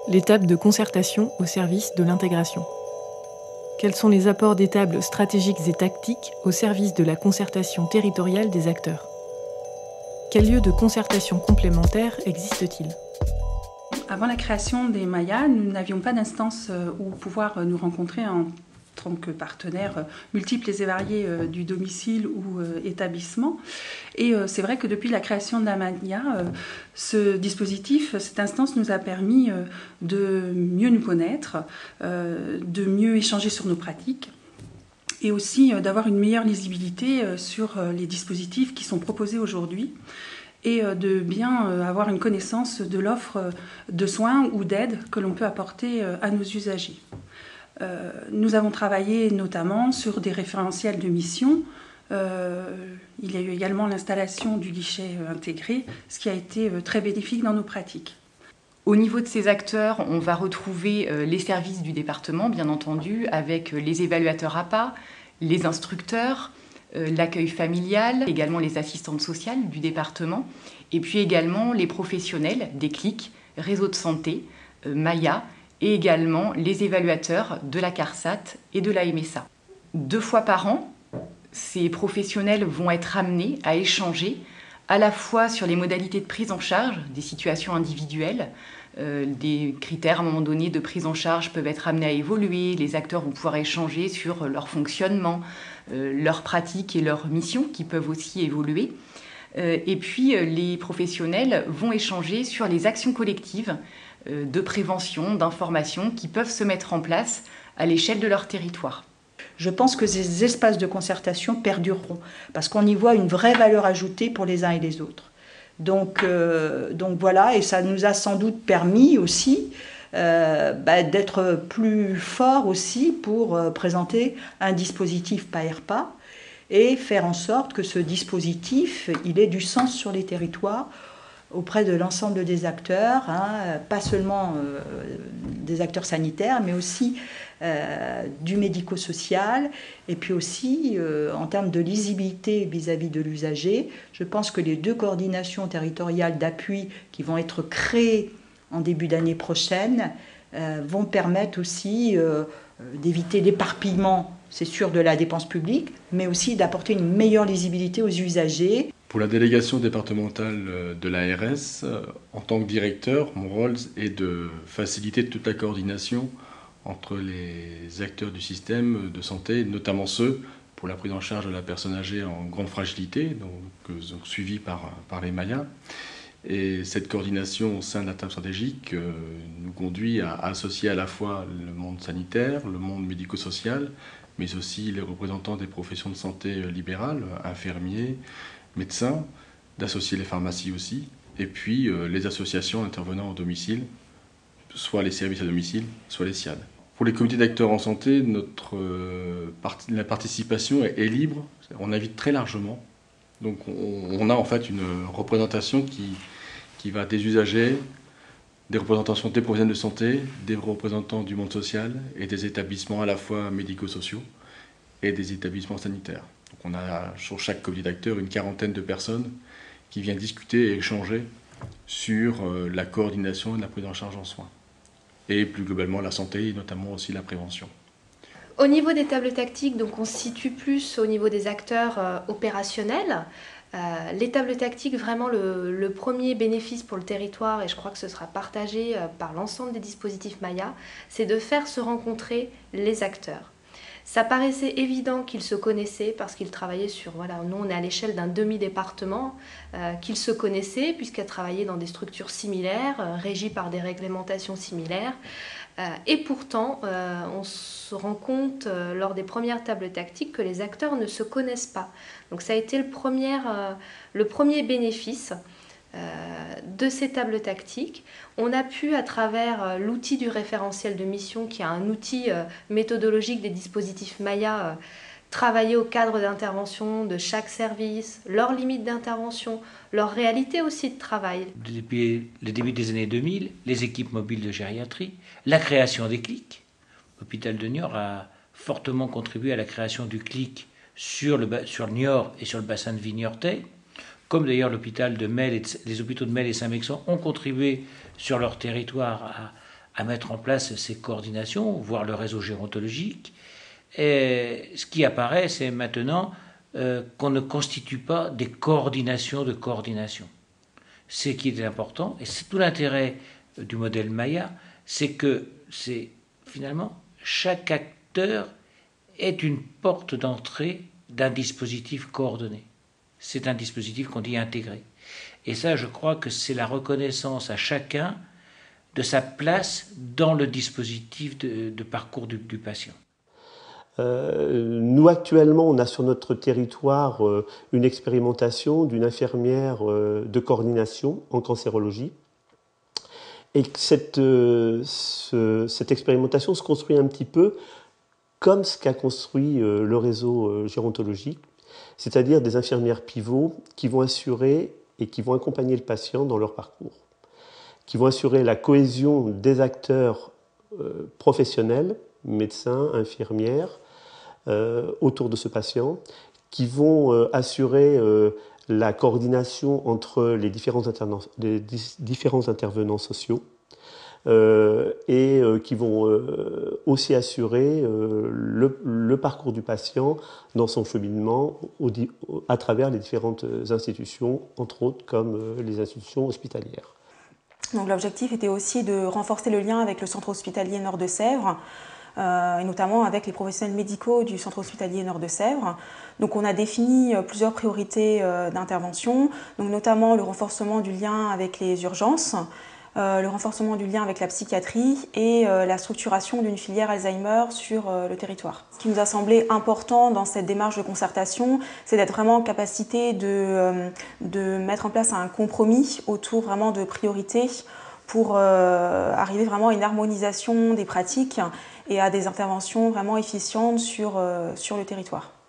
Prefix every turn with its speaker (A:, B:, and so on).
A: l'étape de concertation au service de l'intégration. Quels sont les apports des tables stratégiques et tactiques au service de la concertation territoriale des acteurs? Quels lieux de concertation complémentaires existent-ils?
B: Avant la création des Mayas, nous n'avions pas d'instance où pouvoir nous rencontrer en tant que partenaires multiples et variés du domicile ou établissement. Et c'est vrai que depuis la création de la Maya, ce dispositif, cette instance nous a permis de mieux nous connaître, de mieux échanger sur nos pratiques et aussi d'avoir une meilleure lisibilité sur les dispositifs qui sont proposés aujourd'hui et de bien avoir une connaissance de l'offre de soins ou d'aide que l'on peut apporter à nos usagers. Nous avons travaillé notamment sur des référentiels de mission. Il y a eu également l'installation du guichet intégré, ce qui a été très bénéfique dans nos pratiques.
C: Au niveau de ces acteurs, on va retrouver les services du département, bien entendu, avec les évaluateurs APA, les instructeurs, l'accueil familial, également les assistantes sociales du département, et puis également les professionnels des CLIC, réseau de santé, Maya, et également les évaluateurs de la CARSAT et de la MSA. 2 fois par an, ces professionnels vont être amenés à échanger à la fois sur les modalités de prise en charge des situations individuelles. Des critères à un moment donné de prise en charge peuvent être amenés à évoluer, les acteurs vont pouvoir échanger sur leur fonctionnement, leurs pratiques et leurs missions qui peuvent aussi évoluer. Et puis les professionnels vont échanger sur les actions collectives de prévention, d'information qui peuvent se mettre en place à l'échelle de leur territoire.
D: Je pense que ces espaces de concertation perdureront parce qu'on y voit une vraie valeur ajoutée pour les uns et les autres. Donc voilà, et ça nous a sans doute permis aussi d'être plus forts aussi pour présenter un dispositif PAERPA et faire en sorte que ce dispositif il ait du sens sur les territoires auprès de l'ensemble des acteurs, pas seulement des acteurs sanitaires, mais aussi du médico-social, et puis aussi en termes de lisibilité vis-à-vis de l'usager. Je pense que les 2 coordinations territoriales d'appui qui vont être créées en début d'année prochaine vont permettre aussi d'éviter l'éparpillement, c'est sûr, de la dépense publique, mais aussi d'apporter une meilleure lisibilité aux usagers.
E: Pour la délégation départementale de l'ARS, en tant que directeur, mon rôle est de faciliter toute la coordination entre les acteurs du système de santé, notamment ceux pour la prise en charge de la personne âgée en grande fragilité, donc suivie par les Mayas. Et cette coordination au sein de la table stratégique nous conduit à associer à la fois le monde sanitaire, le monde médico-social, mais aussi les représentants des professions de santé libérales, infirmiers, médecins, d'associer les pharmacies aussi, et puis les associations intervenant au domicile, soit les services à domicile, soit les SIAD. Pour les comités d'acteurs en santé, la participation est libre, on invite très largement. Donc on a en fait une représentation qui va des usagers, des représentants des professionnels de santé, des représentants du monde social et des établissements à la fois médico-sociaux et des établissements sanitaires. Donc on a sur chaque comité d'acteurs une 40aine de personnes qui viennent discuter et échanger sur la coordination et la prise en charge en soins. Et plus globalement la santé et notamment aussi la prévention.
F: Au niveau des tables tactiques, donc on se situe plus au niveau des acteurs opérationnels. Les tables tactiques, vraiment le premier bénéfice pour le territoire, et je crois que ce sera partagé par l'ensemble des dispositifs Maya, c'est de faire se rencontrer les acteurs. Ça paraissait évident qu'ils se connaissaient parce qu'ils travaillaient sur, nous on est à l'échelle d'un demi-département, qu'ils se connaissaient puisqu'ils travaillaient dans des structures similaires, régies par des réglementations similaires. Et pourtant, on se rend compte lors des premières tables tactiques que les acteurs ne se connaissent pas. Donc ça a été le premier bénéfice de ces tables tactiques. On a pu, à travers l'outil du référentiel de mission, qui est un outil méthodologique des dispositifs Maya, travailler au cadre d'intervention de chaque service, leurs limites d'intervention, leur réalité aussi de travail.
G: Depuis le début des années 2000, les équipes mobiles de gériatrie, la création des CLIC. L'hôpital de Niort a fortement contribué à la création du CLIC sur Niort et sur le bassin de vie niortais. Comme d'ailleurs les hôpitaux de Mel et Saint-Mexan ont contribué sur leur territoire à mettre en place ces coordinations, voire le réseau gérontologique. Et ce qui apparaît, c'est maintenant qu'on ne constitue pas des coordinations de coordination. Ce qui est important, et c'est tout l'intérêt du modèle Maya, c'est que finalement chaque acteur est une porte d'entrée d'un dispositif coordonné. C'est un dispositif qu'on dit intégré. Et ça, je crois que c'est la reconnaissance à chacun de sa place dans le dispositif de parcours du patient.
H: Nous, actuellement, on a sur notre territoire une expérimentation d'une infirmière de coordination en cancérologie. Et cette expérimentation se construit un petit peu comme ce qu'a construit le réseau gérontologique, c'est-à-dire des infirmières pivots qui vont assurer et qui vont accompagner le patient dans leur parcours, qui vont assurer la cohésion des acteurs professionnels, médecins, infirmières, autour de ce patient, qui vont assurer la coordination entre les différents intervenants sociaux et qui vont aussi assurer le parcours du patient dans son cheminement à travers les différentes institutions, entre autres comme les institutions hospitalières.
I: Donc l'objectif était aussi de renforcer le lien avec le centre hospitalier Nord-de-Sèvres, et notamment avec les professionnels médicaux du centre hospitalier Nord-de-Sèvres. Donc on a défini plusieurs priorités d'intervention, donc notamment le renforcement du lien avec les urgences, le renforcement du lien avec la psychiatrie et la structuration d'une filière Alzheimer sur le territoire. Ce qui nous a semblé important dans cette démarche de concertation, c'est d'être vraiment en capacité de mettre en place un compromis autour vraiment de priorités pour arriver vraiment à une harmonisation des pratiques et à des interventions vraiment efficientes sur le territoire.